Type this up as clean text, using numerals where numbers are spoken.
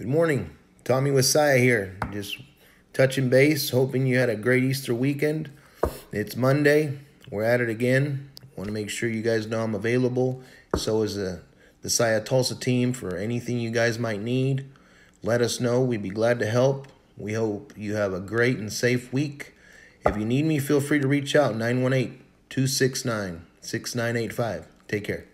Good morning. Tommy with Saia here. Just touching base, hoping you had a great Easter weekend. It's Monday. We're at it again. Want to make sure you guys know I'm available. So is the Saia Tulsa team for anything you guys might need. Let us know. We'd be glad to help. We hope you have a great and safe week. If you need me, feel free to reach out, 918-269-6985. Take care.